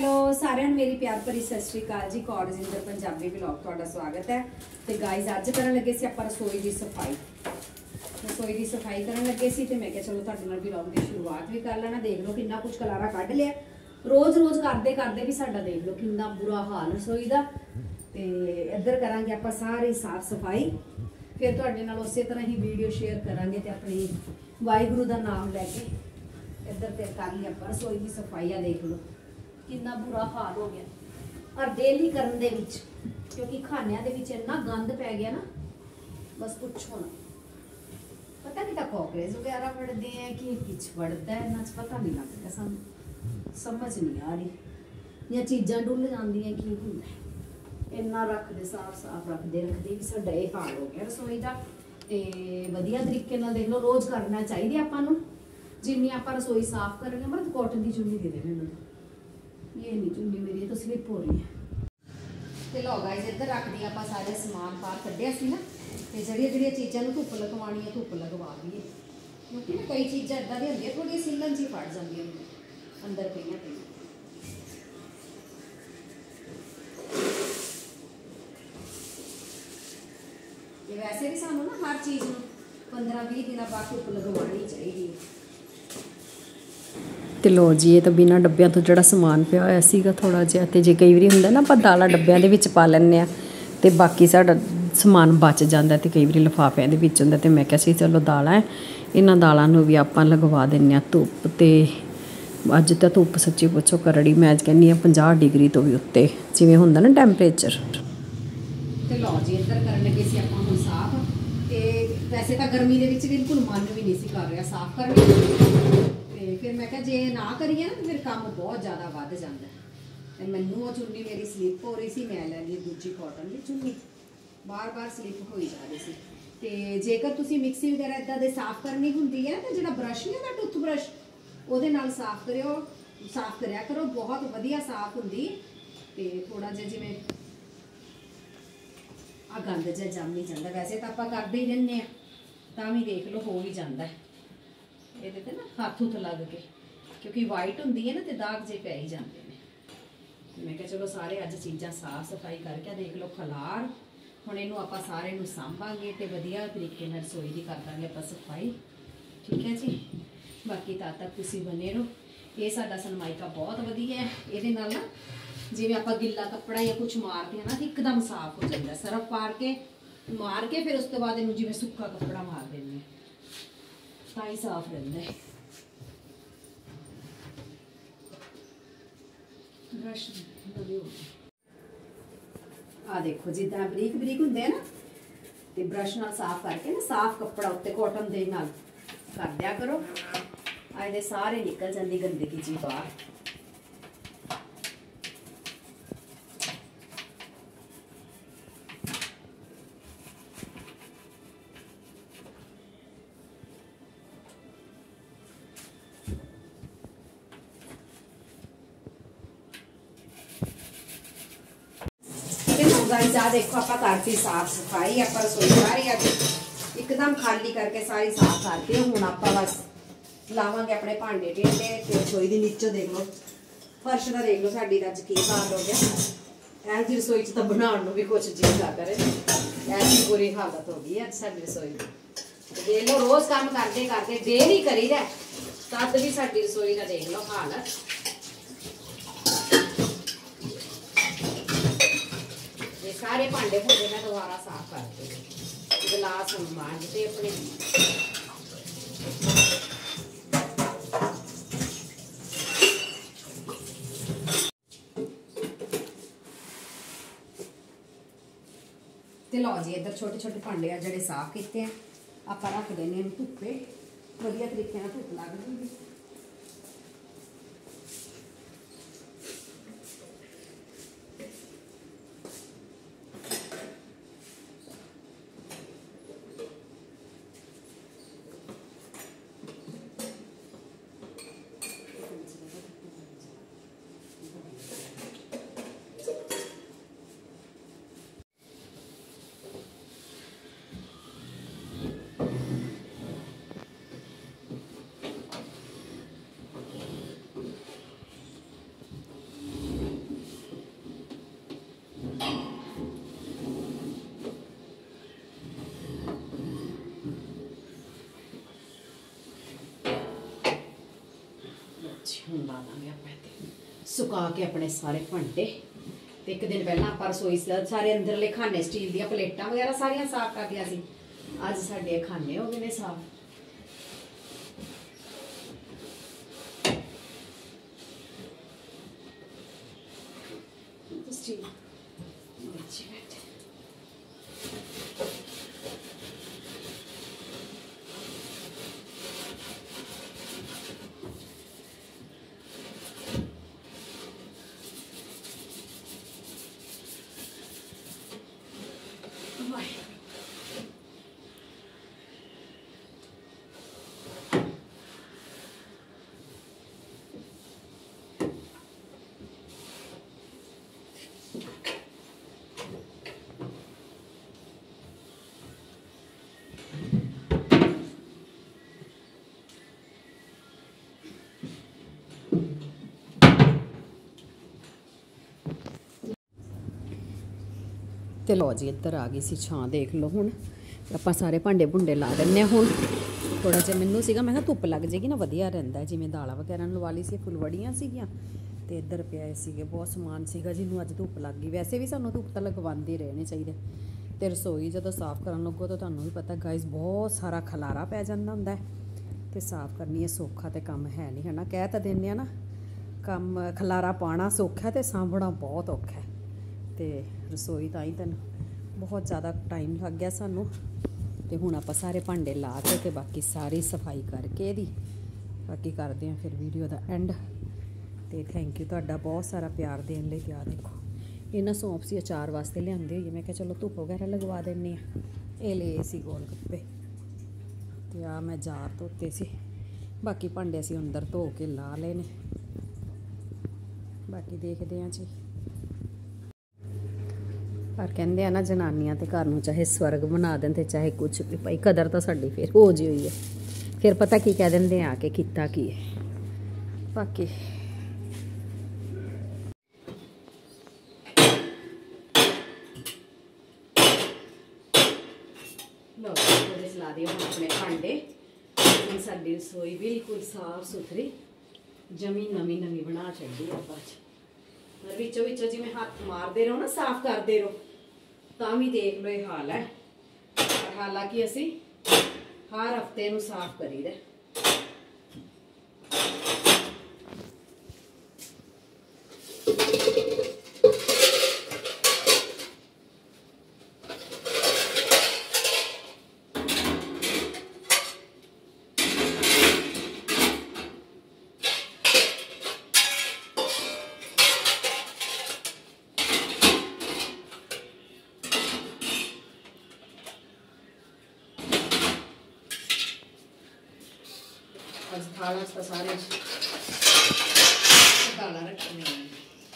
Hello सारिਆਂ ਨੂੰ मेरी प्यार भरी सत श्री अकाल जी। कौर जिंदर पंजाबी ब्लॉग ਤੁਹਾਡਾ स्वागत है। तो गाइज ਅੱਜ ਕਰਨ ਲੱਗੇ ਸੀ ਆਪਾਂ रसोई की सफाई। रसोई की सफाई ਕਰਨ ਲੱਗੇ ਸੀ ਤੇ मैं क्या चलो ਤੁਹਾਡੇ ਨਾਲ ब्लॉग की शुरुआत भी कर लेना। देख लो कितना कुछ खलारा ਕੱਢ लिया। रोज रोज करते करते भी साडा देख लो कितना बुरा हाल रसोई का। ਤੇ ਇੱਧਰ ਕਰਾਂਗੇ ਆਪਾਂ ਸਾਰੀ ਸਾਫ ਸਫਾਈ। ਫਿਰ ਤੁਹਾਡੇ ਨਾਲ ਉਸੇ ਤਰ੍ਹਾਂ ਹੀ ਵੀਡੀਓ ਸ਼ੇਅਰ ਕਰਾਂਗੇ ਤੇ ਆਪਣੀ ਵਾਹਿਗੁਰੂ ਦਾ ਨਾਮ ਲੈ ਕੇ ਇੱਧਰ ਤੇ ਕਰ ਲਈ ਆਪਾਂ ਰਸੋਈ ਦੀ ਸਫਾਈ। ਆ ਦੇਖ ਲਓ कितना बुरा हाल हो गया और डेली करने दे विच क्योंकि खानिया दे विच इतना गंद पै गया ना बस पूछो ना। पता नहीं कॉकरेज वगैरह बढ़ते हैं कि किच बढ़ता है इन्ना पता नहीं लगता सानू समझ नहीं आ रही। या चीज़ां डुल जांदियां की हुंदा इन्ना रखते साफ साफ रखते भी साडा ये हाल हो गया रसोई का। तो वधिया तरीके नाल देख लो रोज़ करना चाहिए आपां नूं। जिन्नी आपां रसोई साफ करेंगे मतलब कॉटन की चुन्नी दे दे मैनूं ये नहीं चुन्नी मेरी तो स्लिप हो रही है। तो लो गाइस इधर रख दिया आप सारे समान बाहर कढ़िया सी ना। तो जड़िया चीज़ों धुप लगवानी है धुप लगवा दी क्योंकि ना कई चीज़ा इदा दी होंदी थोड़ी सीलन जी फट जाती अंदर पईयां पईयां। वैसे भी सानू ना हर चीज़ 15-20 दिन बाद धुप लगवानी चाहिए। ਤੇ ਲੋ ਜੀ ਇਹ ਤਾਂ ਬਿਨਾਂ ਡੱਬਿਆਂ ਤੋਂ ਜਿਹੜਾ ਸਮਾਨ ਪਿਆ ਹੋਇਆ ਸੀਗਾ ਥੋੜਾ ਜਿਹਾ ਤੇ ਜੇ ਕਈ ਵਾਰੀ ਹੁੰਦਾ ਨਾ ਆਪਾਂ ਦਾਲਾਂ ਡੱਬਿਆਂ ਦੇ ਵਿੱਚ ਪਾ ਲੈਂਦੇ ਆ ਤੇ ਬਾਕੀ ਸਾਡਾ ਸਮਾਨ ਬਚ ਜਾਂਦਾ ਤੇ ਕਈ ਵਾਰੀ ਲਿਫਾਫਿਆਂ ਦੇ ਵਿੱਚ ਹੁੰਦਾ ਤੇ ਮੈਂ ਕਿਹਾ ਸੀ ਚਲੋ ਦਾਲਾਂ ਇਹਨਾਂ ਦਾਲਾਂ ਨੂੰ ਵੀ ਆਪਾਂ ਲਗਵਾ ਦਿੰਨੇ ਆ ਧੁੱਪ। ਤੇ ਅੱਜ ਤਾਂ ਧੁੱਪ ਸੱਚੀ ਪੁੱਛੋ ਕਰੜੀ ਮੈਂ ਅੱਜ ਕਹਿੰਦੀ ਆ 50 ਡਿਗਰੀ ਤੋਂ ਵੀ ਉੱਤੇ ਜਿਵੇਂ ਹੁੰਦਾ ਨਾ ਟੈਂਪਰੇਚਰ। ਤੇ ਲਓ ਜੀ ਇੱਧਰ ਕਰਨ ਲੱਗੇ ਸੀ ਆਪਾਂ ਹੁਣ ਸਾਫ। ਤੇ ਵੈਸੇ ਤਾਂ ਗਰਮੀ ਦੇ ਵਿੱਚ ਬਿਲਕੁਲ ਮਨ ਵੀ ਨਹੀਂ ਸੀ ਕਰ ਰਿਹਾ ਸਾਫ ਕਰਨ ਨੂੰ। ਤੇ ਫਿਰ ਮੈਂ ਕਿਹਾ ਜੇ ਨਾ ਕਰੀਏ ਨਾ ਫਿਰ ਕੰਮ ਬਹੁਤ ਜ਼ਿਆਦਾ ਵੱਧ ਜਾਂਦਾ। ਤੇ ਮੈਨੂੰ ਉਹ ਚੁੰਨੀ ਮੇਰੀ ਸਲਿਪ ਹੋ ਰਹੀ ਸੀ ਮੈਂ ਲੈ ਲਈ ਦੂਜੀ ਕਾਟਨ ਦੀ ਚੁੰਨੀ ਬਾਰ-ਬਾਰ ਸਲਿਪ ਹੋਈ ਜਾ ਰਹੀ ਸੀ। ਤੇ ਜੇਕਰ ਤੁਸੀਂ ਮਿਕਸੀ ਵਗੈਰਾ ਇਦਾਂ ਦੇ ਸਾਫ਼ ਕਰਨੀ ਹੁੰਦੀ ਹੈ ਤਾਂ ਜਿਹੜਾ ਬਰਸ਼ ਨਹੀਂ ਹੁੰਦਾ ਟੁੱਥ ਬਰਸ਼ ਉਹਦੇ ਨਾਲ ਸਾਫ਼ ਕਰਿਆ ਕਰੋ ਬਹੁਤ ਵਧੀਆ ਸਾਫ਼ ਹੁੰਦੀ। ਤੇ ਥੋੜਾ ਜਿਹਾ ਜਿਵੇਂ ਆ ਗੰਦ ਜਿਹਾ ਜੰਮ ਨਹੀਂ ਜਾਂਦਾ। ਵੈਸੇ ਤਾਂ ਆਪਾਂ ਕਰਦੇ ਹੀ ਰਹਿੰਦੇ ਆ ਤਾਂ ਵੀ ਦੇਖ ਲਓ ਹੋ ਹੀ ਜਾਂਦਾ ਇਹਦੇ ਤੇ ਨਾ ਹੱਥ ਹੁੱਥ ਲੱਗ ਕੇ ਕਿਉਂਕਿ ਵਾਈਟ ਹੁੰਦੀ ਹੈ ਨਾ ਤੇ ਦਾਗ ਜੇ ਪੈ ਹੀ ਜਾਂਦੇ ਨੇ। ਮੈਂ ਕਿਹਾ ਚਲੋ ਸਾਰੇ ਅੱਜ ਚੀਜ਼ਾਂ ਸਾਫ਼ ਸਫਾਈ ਕਰਕੇ ਦੇਖ ਲਓ ਖਲਾਰ। ਹੁਣ ਇਹਨੂੰ ਆਪਾਂ ਸਾਰੇ ਨੂੰ ਸਾਂਭਾਂਗੇ ਤੇ ਵਧੀਆ ਤਰੀਕੇ ਨਾਲ ਰਸੋਈ ਦੀ ਕਰ ਦਾਂਗੇ ਆਪਾਂ ਸਫਾਈ। ਠੀਕ ਹੈ ਜੀ ਬਾਕੀ ਤਦ ਤੱਕ ਤੁਸੀਂ ਬਨੇ ਰਹੋ। ਇਹ ਸਾਡਾ ਸਨਮਾਈਕਾ ਬਹੁਤ ਵਧੀਆ ਹੈ। ਇਹਦੇ ਨਾਲ ਨਾ ਜਿਵੇਂ ਆਪਾਂ ਗਿੱਲਾ ਕੱਪੜਾ ਜਾਂ ਕੁਝ ਮਾਰਦੇ ਹਾਂ ਨਾ ਇੱਕਦਮ ਸਾਫ਼ ਹੋ ਜਾਂਦਾ। ਸਰਫ ਮਾਰ ਕੇ ਫਿਰ ਉਸ ਤੋਂ ਬਾਅਦ ਇਹਨੂੰ ਜਿਵੇਂ ਸੁੱਕਾ ਕੱਪੜਾ ਮਾਰ ਦਿੰਦੇ ਹਾਂ ਤਾਂ ਹੀ ਸਾਫ਼ ਰਹਿੰਦਾ ਹੈ। ब्रश आ देखो जिदा बरीक बरीक होंगे ना तो ब्रश नाल साफ करके ना साफ कपड़ा उत्ते कॉटन दे नाल कर दिया करो। अजे सारे निकल जाती गंदगी जी बाहर। गाइस आ देखो आप करती साफ सफाई आप रसोई सारी अज एकदम खाली करके सारी साफ करके हूँ आप बस लावे अपने भांडे ढेडे। तो रसोई की नीचों देख लो फर्श का देख लो साड़ी अज की हाल हो गया। ऐसी रसोई च तो बनाने भी कुछ जी ना करे ऐसी बुरी हालत हो गई अज साड़ी रसोई। देख लो रोज काम करते करते डेली करी दा तद भी साड़ी रसोई का देख लो हाल। सारे भांडे भूंडे मैं दोबारा साफ करते गिलास मांजते अपने। तो लो जी इधर छोटे छोटे भांडे आ जोड़े साफ किए आप रख देने धुप्पे वधिया तरीके धुप लग जाएगी। ਹੁਣ ਲਾ ਦਾਂਗੇ ਆਪਾਂ ਇੱਥੇ ਸੁਕਾ ਕੇ ਆਪਣੇ ਸਾਰੇ ਭਾਂਡੇ। ਤੇ ਇੱਕ ਦਿਨ ਪਹਿਲਾਂ ਆਪਾਂ ਰਸੋਈ ਸਾਰੇ ਅੰਦਰਲੇ ਖਾਨੇ ਸਟੀਲ ਦੀਆਂ ਪਲੇਟਾਂ ਵਗੈਰਾ ਸਾਰੀਆਂ ਸਾਫ਼ ਕਰ ਲਿਆ ਸੀ। ਅੱਜ ਸਾਡੇ ਖਾਨੇ ਹੋ ਗਏ ਨੇ ਸਾਫ਼। ਸਟੀਲ ਵਿੱਚ ਤੇ ਲਓ ਜੀ ਇੱਧਰ ਆ ਗਈ ਸੀ ਛਾਂ, ਦੇਖ ਲਓ। ਹੁਣ ਆਪਾਂ ਸਾਰੇ ਭਾਂਡੇ ਭੁੰਡੇ ਲਾ ਦਿੰਦੇ ਹਾਂ। ਹੁਣ ਥੋੜਾ ਜਿਹਾ ਮੈਨੂੰ ਸੀਗਾ, ਮੈਂ ਕਿਹਾ ਧੁੱਪ ਲੱਗ ਜਾਏਗੀ ਨਾ, ਵਧੀਆ ਰਹਿੰਦਾ। ਜਿਵੇਂ ਦਾਲਾਂ ਵਗੈਰਾ ਲਵਾ ਲਈ ਸੀ, ਫੁੱਲਵੜੀਆਂ ਸੀਗੀਆਂ ਤੇ ਇੱਧਰ ਪਿਆਏ ਸੀਗੇ, ਬਹੁਤ ਸਮਾਨ ਸੀਗਾ ਜਿਹਨੂੰ ਅੱਜ ਧੁੱਪ ਲੱਗ ਗਈ। ਵੈਸੇ ਵੀ ਸਾਨੂੰ ਧੁੱਪ ਤਾਂ ਲਗਵਾਉਂਦੇ ਰਹਿਣੇ ਚਾਹੀਦੇ। ਤੇ ਰਸੋਈ ਜਦੋਂ ਸਾਫ਼ ਕਰਨ ਲੱਗੋ ਤਾਂ ਤੁਹਾਨੂੰ ਵੀ ਪਤਾ ਗਾਇਜ਼ ਬਹੁਤ ਸਾਰਾ ਖਲਾਰਾ ਪੈ ਜਾਂਦਾ ਹੁੰਦਾ ਤੇ ਸਾਫ਼ ਕਰਨੀ ਇਹ ਸੌਖਾ ਤੇ ਕੰਮ ਹੈ ਨਹੀਂ, ਹੈ ਨਾ। ਕਹਿ ਤਾਂ ਦਿੰਦੇ ਆ ਨਾ, ਕੰਮ ਖਲਾਰਾ ਪਾਉਣਾ ਸੌਖਾ ਤੇ ਸਾਂਭਣਾ ਬਹੁਤ ਔਖਾ। ਤੇ ਰਸੋਈ ਤਾਂ ਹੀ ਤੈਨੂੰ ਬਹੁਤ ਜ਼ਿਆਦਾ ਟਾਈਮ ਲੱਗ ਗਿਆ ਸਾਨੂੰ। ਤੇ ਹੁਣ ਆਪਾਂ ਸਾਰੇ ਭਾਂਡੇ ਲਾ ਕੇ ਤੇ ਬਾਕੀ ਸਾਰੀ ਸਫਾਈ ਕਰਕੇ ਇਹਦੀ ਬਾਕੀ ਕਰਦੇ ਹਾਂ ਫਿਰ ਵੀਡੀਓ ਦਾ ਐਂਡ। ਤੇ ਥੈਂਕ ਯੂ ਤੁਹਾਡਾ ਬਹੁਤ ਸਾਰਾ ਪਿਆਰ ਦੇਣ ਲਈ। ਆ ਦੇਖੋ, ਇਹਨਾਂ ਸੌਂਪ ਸੀ ਅਚਾਰ ਵਾਸਤੇ ਲਿਆਂਦੇ ਹੋਈਏ, ਮੈਂ ਕਿਹਾ ਚਲੋ ਧੁੱਪ ਵਗੈਰਾ ਲਗਵਾ ਦਿੰਦੇ ਹਾਂ। ਇਹ ਲਏ ਸੀ ਗੋਲ ਗੱਪੇ ਤੇ ਆ ਮੈਂ ਜਾਰ ਧੋਤੇ ਸੀ। ਬਾਕੀ ਭਾਂਡੇ ਅਸੀਂ ਅੰਦਰ ਧੋ ਕੇ ਲਾ ਲਏ ਨੇ। ਬਾਕੀ ਦੇਖਦੇ ਹਾਂ ਜੀ। ਪਰ ਕਹਿੰਦੇ ਆ ਨਾ, ਜਨਾਨੀਆਂ ਤੇ ਘਰ ਨੂੰ ਚਾਹੇ ਸਵਰਗ ਬਣਾ ਦੇਣ ਤੇ ਚਾਹੇ ਕੁਛ ਵੀ, ਭਾਈ ਕਦਰ ਤਾਂ ਸਾਡੀ ਫਿਰ ਹੋ ਜੀ ਹੋਈ ਹੈ। ਫਿਰ ਪਤਾ ਕੀ ਕਹਿ ਦਿੰਦੇ ਆ ਕੇ ਕੀਤਾ ਕੀ ਹੈ। ਬਾਕੀ ਲਓ ਉਹਦੇ ਲਾ ਦਿਓ ਹੁਣ ਆਪਣੇ ਭਾਂਡੇ। ਹੁਣ ਸਾਡੀ ਰਸੋਈ ਬਿਲਕੁਲ ਸਾਫ਼ ਸੁਥਰੀ ਜਮੀ ਨਵੀਂ ਬਣਾ ਛੱਡੀ ਆਪਾਂ। ਪਰ ਵਿੱਚੋਂ ਜਿਵੇਂ ਹੱਥ ਮਾਰਦੇ ਰਹੋ ਨਾ, ਸਾਫ਼ ਕਰਦੇ ਰਹੋ, ਤਾਂ ਵੀ ਦੇਖ ਲਓ ਇਹ ਹਾਲ ਹੈ। ਪਰ ਹਾਲਾਂਕਿ ਅਸੀਂ ਹਰ ਹਫਤੇ ਨੂੰ ਸਾਫ਼ ਕਰੀਦਾ। ਅੱਜ ਥਾਲਾਂ 'ਚ ਤਾਂ ਸਾਰੇ ਦਾਲਾਂ ਰੱਖਣੀਆਂ ਨੇ।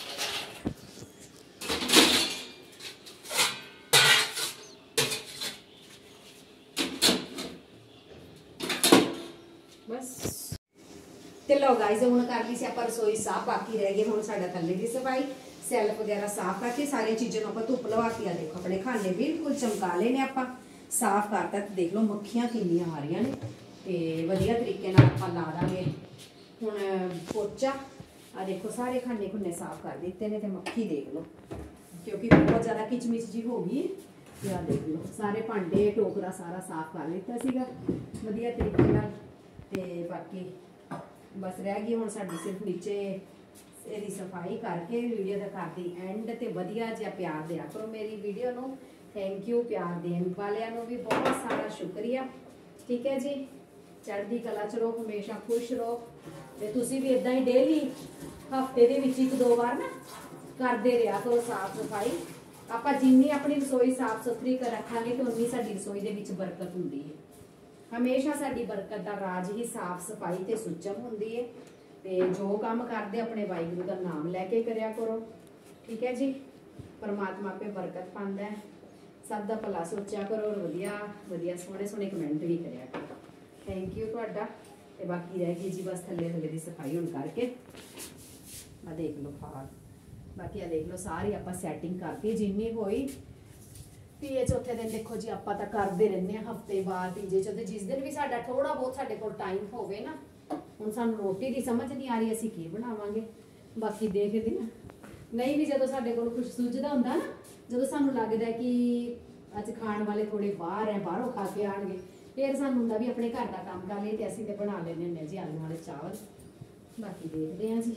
ਬਸ ਤੇ ਲਓ ਗਾਇਜ਼, ਹੁਣ ਕਰ ਲਈ ਸੀ ਆਪਾਂ ਰਸੋਈ ਸਾਫ਼। ਬਾਕੀ ਰਹਿ ਗਏ ਹੁਣ ਸਾਡਾ ਥੱਲੇ ਦੀ ਸਫਾਈ, ਸੈਲਫ ਵਗੈਰਾ ਸਾਫ਼ ਕਰਕੇ ਸਾਰੀਆਂ ਚੀਜ਼ਾਂ ਨੂੰ ਆਪਾਂ ਧੁੱਪ ਲਵਾਤੀ। ਆ ਦੇਖੋ ਆਪਣੇ ਖਾਨੇ ਬਿਲਕੁਲ ਚਮਕਾ ਲਏ ਨੇ ਆਪਾਂ, ਸਾਫ਼ ਕਰਤਾ। ਤੇ ਦੇਖ ਲਓ ਮੱਖੀਆਂ ਕਿੰਨੀਆਂ ਆ ਰਹੀਆਂ ਨੇ ਤੇ ਵਧੀਆ ਤਰੀਕੇ ਨਾਲ ਆਪਾਂ ਲਾ ਦਾਂਗੇ ਹੁਣ ਪੋਚਾ। ਆ ਦੇਖੋ ਸਾਰੇ ਖਾਨੇ ਖੁੰਨੇ ਸਾਫ਼ ਕਰ ਦਿੱਤੇ ਨੇ। ਤੇ ਮੱਖੀ ਦੇਖ ਲਓ, ਕਿਉਂਕਿ ਬਹੁਤ ਜ਼ਿਆਦਾ ਕਿਚਮਿਚ ਜੀ ਹੋ ਗਈ। ਤੇ ਆ ਦੇਖ ਲਓ ਸਾਰੇ ਭਾਂਡੇ ਟੋਕਰਾ ਸਾਰਾ ਸਾਫ਼ ਕਰ ਲਿੱਤਾ ਸੀਗਾ ਵਧੀਆ ਤਰੀਕੇ ਨਾਲ। ਤੇ ਬਾਕੀ ਬਸ ਰਹਿ ਗਈ ਹੁਣ ਸਾਡੀ ਸਿਰਫ ਨੀਚੇ ਇਹਦੀ ਸਫਾਈ ਕਰਕੇ ਵੀਡੀਓ ਦਾ ਕਰਦੀ ਐਂਡ। ਤੇ ਵਧੀਆ ਜਿਹਾ ਪਿਆਰ ਦਿਆ ਕਰੋ ਮੇਰੀ ਵੀਡੀਓ ਨੂੰ। ਥੈਂਕ ਯੂ, ਪਿਆਰ ਦੇਣ ਵਾਲਿਆਂ ਨੂੰ ਵੀ ਬਹੁਤ ਸਾਰਾ ਸ਼ੁਕਰੀਆ। ਠੀਕ ਹੈ ਜੀ, ਚੜ੍ਹਦੀ ਕਲਾ ਚ ਰਹੋ, ਹਮੇਸ਼ਾ ਖੁਸ਼ ਰਹੋ। ਤੇ ਤੁਸੀਂ ਵੀ ਇਦਾਂ ਹੀ ਡੇਲੀ ਹਫਤੇ ਦੇ ਵਿੱਚ 1-2 ਵਾਰ ਨਾ ਕਰਦੇ ਰਿਹਾ ਕਰੋ ਸਾਫ਼ ਸਫਾਈ। ਆਪਾਂ ਜਿੰਨੀ ਆਪਣੀ ਰਸੋਈ ਸਾਫ਼ ਸੁਥਰੀ ਰੱਖਾਂਗੇ ਤੇ ਉਨੀ ਸਾਡੀ ਰਸੋਈ ਦੇ ਵਿੱਚ ਬਰਕਤ ਹੁੰਦੀ ਹੈ। ਹਮੇਸ਼ਾ ਸਾਡੀ ਬਰਕਤ ਦਾ ਰਾਜ ਹੀ ਸਾਫ਼ ਸਫਾਈ ਤੇ ਸੁੱਚਮ ਹੁੰਦੀ ਹੈ। ਤੇ ਜੋ ਕੰਮ ਕਰਦੇ ਆਪਣੇ ਵਾਹਿਗੁਰੂ ਦਾ ਨਾਮ ਲੈ ਕੇ ਕਰਿਆ ਕਰੋ। ਠੀਕ ਹੈ ਜੀ, ਪਰਮਾਤਮਾ ਆਪੇ ਬਰਕਤ ਪਾਉਂਦਾ ਹੈ। ਸਭ ਦਾ ਭਲਾ ਸੋਚਿਆ ਕਰੋ ਔਰ ਵਧੀਆ ਸੋਹਣੇ ਕਮੈਂਟ ਵੀ ਕਰਿਆ ਕਰੋ। ਥੈਂਕ ਯੂ ਤੁਹਾਡਾ। ਤੇ ਬਾਕੀ ਰਹਿ ਗਈ ਜੀ ਬਸ ਥੱਲੇ ਦੀ ਸਫਾਈ ਹੁਣ ਕਰਕੇ। ਆ ਦੇਖ ਲਓ ਹਾਲ। ਬਾਕੀ ਆ ਦੇਖ ਲਓ ਸਾਰੀ ਆਪਾਂ ਸੈਟਿੰਗ ਕਰਤੀ ਜਿੰਨੀ ਹੋਈ। ਤੀਏ ਚੌਥੇ ਦਿਨ ਦੇਖੋ ਜੀ ਆਪਾਂ ਤਾਂ ਕਰਦੇ ਰਹਿੰਦੇ ਹਾਂ, ਹਫਤੇ ਬਾਅਦ ਤੀਜੇ ਚੌਥੇ, ਜਿਸ ਦਿਨ ਵੀ ਸਾਡਾ ਥੋੜਾ ਬਹੁਤ ਸਾਡੇ ਕੋਲ ਟਾਈਮ ਹੋਵੇ ਨਾ ਹੁਣ ਸਾਨੂੰ ਰੋਟੀ ਦੀ ਸਮਝ ਨਹੀਂ ਆ ਰਹੀ ਅਸੀਂ ਕੀ ਬਣਾਵਾਂਗੇ, ਬਾਕੀ ਦੇਖਦੇ ਹਾਂ। ਨਹੀਂ ਵੀ ਜਦੋਂ ਸਾਡੇ ਕੋਲ ਕੁਝ ਸੁੱਝਦਾ ਹੁੰਦਾ ਨਾ, ਜਦੋਂ ਸਾਨੂੰ ਲੱਗਦਾ ਕਿ ਅੱਜ ਖਾਣ ਵਾਲੇ ਥੋੜੇ ਬਾਹਰ ਹੈ, ਬਾਹਰੋਂ ਖਾ ਕੇ ਆਣਗੇ, ਫਿਰ ਸਾਨੂੰ ਹੁੰਦਾ ਵੀ ਆਪਣੇ ਘਰ ਦਾ ਕੰਮ ਕਰ ਲਈਏ ਤੇ ਅਸੀਂ ਤੇ ਬਣਾ ਲੈਂਦੇ ਹੁੰਦੇ ਜੀ ਆਲੂ ਵਾਲੇ ਚਾਵਲ। ਬਾਕੀ ਦੇਖਦੇ ਹਾਂ ਜੀ।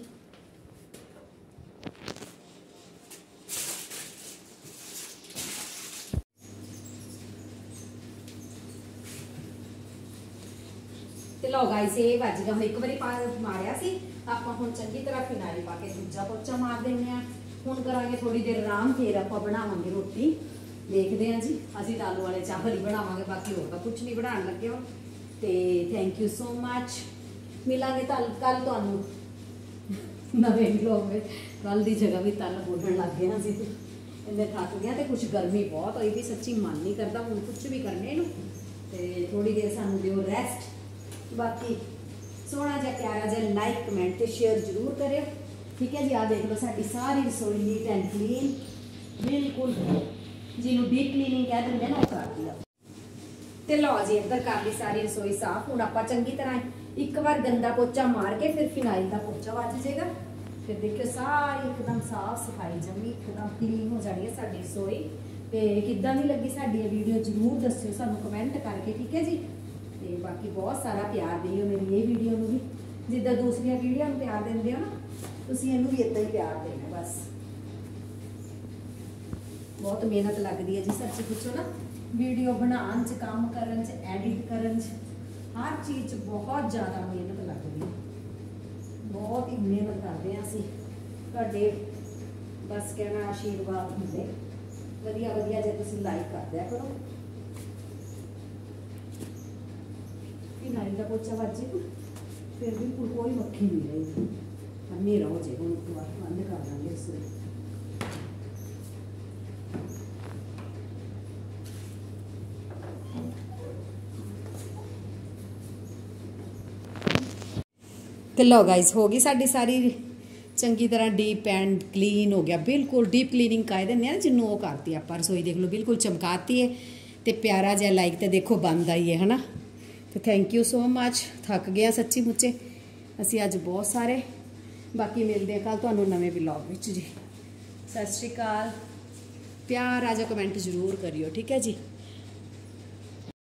ਤੇ ਲਓ ਗਾਇਸ, ਇਹ ਵੱਜ ਗਿਆ। ਹੁਣ ਇੱਕ ਵਾਰੀ ਮਾਰਿਆ ਸੀ ਆਪਾਂ, ਹੁਣ ਚੰਗੀ ਤਰ੍ਹਾਂ ਫਿਨਾਇਲ ਪਾ ਕੇ ਦੂਜਾ ਪੋਚਾ ਮਾਰ ਦਿੰਦੇ ਆ। ਹੁਣ ਕਰਾਂਗੇ ਥੋੜੀ ਦੇਰ ਆਰਾਮ, ਫਿਰ ਆਪਾਂ ਬਣਾਵਾਂਗੇ ਰੋਟੀ। ਦੇਖਦੇ ਹਾਂ ਜੀ, ਅਸੀਂ ਤਾਂ ਆਲੂ ਵਾਲੇ ਚਾਵਲ ਹੀ ਬਣਾਵਾਂਗੇ, ਬਾਕੀ ਹੋਰ ਤਾਂ ਕੁਝ ਨਹੀਂ ਬਣਾਉਣ ਲੱਗੇ ਹੋ। ਤੇ ਥੈਂਕ ਯੂ ਸੋ ਮਚ। ਮਿਲਾਂਗੇ ਕੱਲ ਤੁਹਾਨੂੰ ਨਵੇਂ ਵਲੌਗ ਵਿੱਚ। ਕੱਲ ਦੀ ਜਗ੍ਹਾ ਵੀ ਕੱਲ ਬੋਲਣ ਲੱਗ ਗਏ ਅਸੀਂ, ਇੰਨੇ ਥੱਕ ਗਏ ਤੇ ਕੁਝ ਗਰਮੀ ਬਹੁਤ ਹੋਈ ਵੀ, ਸੱਚੀ ਮਨ ਨਹੀਂ ਕਰਦਾ ਹੁਣ ਕੁਝ ਵੀ ਕਰਨੇ ਨੂੰ। ਤੇ ਥੋੜੀ ਦੇਰ ਸਾਨੂੰ ਦਿਓ ਰੈਸਟ। ਬਾਕੀ ਸੋਹਣਾ ਜਿਹਾ ਪਿਆਰਾ ਜਿਹਾ ਲਾਈਕ ਕਮੈਂਟ ਤੇ ਸ਼ੇਅਰ ਜ਼ਰੂਰ ਕਰਿਓ, ਠੀਕ ਹੈ ਜੀ। ਆ ਦੇਖ ਲਓ ਸਾਡੀ ਸਾਰੀ ਰਸੋਈ ਨੀਟ ਐਂਡ ਕਲੀਨ, ਬਿਲਕੁਲ ਜਿਹਨੂੰ ਡੀਪ ਕਲੀਨਿੰਗ ਕਹਿ ਦਿੰਦੇ ਨਾ, ਉਹ ਕਰ ਦਿਆ। ਤੇ ਲਓ ਜੀ, ਇੱਧਰ ਕਰ ਲਈ ਸਾਰੀ ਰਸੋਈ ਸਾਫ਼। ਹੁਣ ਆਪਾਂ ਚੰਗੀ ਤਰ੍ਹਾਂ ਇੱਕ ਵਾਰ ਗੰਦਾ ਪੋਚਾ ਮਾਰ ਕੇ ਫਿਰ ਫਿਨਾਇਲ ਦਾ ਪੋਚਾ ਵੱਜ ਜਾਏਗਾ। ਫਿਰ ਦੇਖਿਓ ਸਾਰੀ ਇੱਕਦਮ ਸਾਫ਼ ਸਫਾਈ ਜਮੀ ਇੱਕਦਮ ਕਲੀਨ ਹੋ ਜਾਣੀ ਹੈ ਸਾਡੀ ਰਸੋਈ। ਤੇ ਕਿੱਦਾਂ ਦੀ ਲੱਗੀ ਸਾਡੀ ਇਹ ਵੀਡੀਓ ਜ਼ਰੂਰ ਦੱਸਿਓ ਸਾਨੂੰ ਕਮੈਂਟ ਕਰਕੇ, ਠੀਕ ਹੈ ਜੀ। ਤੇ ਬਾਕੀ ਬਹੁਤ ਸਾਰਾ ਪਿਆਰ ਦਿਓ ਮੇਰੀ ਇਹ ਵੀਡੀਓ ਨੂੰ ਵੀ, ਜਿੱਦਾਂ ਦੂਸਰੀਆਂ ਵੀਡੀਓ ਨੂੰ ਪਿਆਰ ਦਿੰਦੇ ਹੋ ਨਾ, ਤੁਸੀਂ ਇਹਨੂੰ ਵੀ ਇਦਾਂ ਹੀ ਪਿਆਰ ਦੇਣਾ ਬਸ। ਬਹੁਤ ਮਿਹਨਤ ਲੱਗਦੀ ਹੈ ਜੀ, ਸੱਚੀ ਪੁੱਛੋ ਨਾ, ਵੀਡੀਓ ਬਣਾਉਣ 'ਚ, ਕੰਮ ਕਰਨ 'ਚ, ਐਡਿਟ ਕਰਨ 'ਚ, ਹਰ ਚੀਜ਼ 'ਚ ਬਹੁਤ ਜ਼ਿਆਦਾ ਮਿਹਨਤ ਲੱਗਦੀ ਹੈ। ਬਹੁਤ ਹੀ ਮਿਹਨਤ ਕਰਦੇ ਹਾਂ ਅਸੀਂ, ਤੁਹਾਡੇ ਬਸ ਕਹਿਣਾ ਆਸ਼ੀਰਵਾਦ ਹੁੰਦੇ ਵਧੀਆ ਵਧੀਆ ਜੇ ਤੁਸੀਂ ਲਾਈਕ ਕਰ ਦਿਆ ਕਰੋ। ਫਿਨਾਇਲ ਦਾ ਪੋਚਾ ਵੱਜੇ ਫਿਰ ਬਿਲਕੁਲ ਕੋਈ ਮੱਖੀ ਨਹੀਂ ਰਹੇਗੀ। ਹਨੇਰਾ ਹੋ ਜਾਏਗਾ, ਹੁਣ ਇੱਕ ਵਾਰ ਬੰਦ ਕਰ ਦਾਂਗੇ ਇਸ ਨੂੰ। ਤੇ ਲਓ ਗਾਇਸ, ਹੋ ਗਈ ਸਾਡੀ ਸਾਰੀ ਚੰਗੀ ਤਰ੍ਹਾਂ ਡੀਪ ਐਂਡ ਕਲੀਨ ਹੋ ਗਿਆ, ਬਿਲਕੁਲ ਡੀਪ ਕਲੀਨਿੰਗ ਕਰ ਦਿੰਦੇ ਆ ਜਿਹਨੂੰ, ਉਹ ਕਰਤੀ ਆਪਾਂ। ਰਸੋਈ ਦੇਖ ਲਓ ਬਿਲਕੁਲ ਚਮਕਾਤੀ ਹੈ ਤੇ ਪਿਆਰਾ ਜਿਹਾ ਲਾਈਕ ਤੇ ਦੇਖੋ ਬਣਦਾ ਹੀ ਹੈ ਹਨਾ। ਤੇ ਥੈਂਕ ਯੂ ਸੋ ਮਚ। ਥੱਕ ਗਿਆ ਸੱਚੀ ਮੁੱਚੇ ਅਸੀਂ ਅੱਜ ਬਹੁਤ ਸਾਰੇ। ਬਾਕੀ ਮਿਲਦੇ ਆ ਕੱਲ ਤੁਹਾਨੂੰ ਨਵੇਂ ਵਲੌਗ ਵਿੱਚ ਜੀ। ਸਤਿ ਸ਼੍ਰੀ ਅਕਾਲ। ਪਿਆਰਾ ਜਿਹਾ ਕਮੈਂਟ ਜ਼ਰੂਰ ਕਰਿਓ, ਠੀਕ ਹੈ ਜੀ।